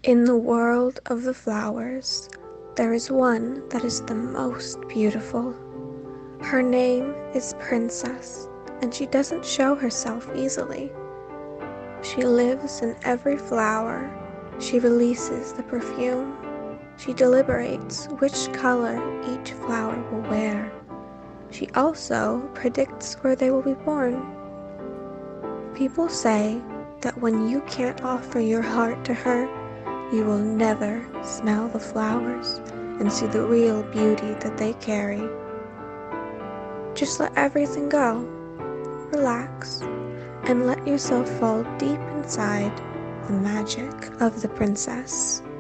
In the world of the flowers, there is one that is the most beautiful. Her name is Princess, and she doesn't show herself easily. She lives in every flower. She releases the perfume. She deliberates which color each flower will wear. She also predicts where they will be born. People say that when you can't offer your heart to her, you will never smell the flowers and see the real beauty that they carry. Just let everything go, relax, and let yourself fall deep inside the magic of the princess.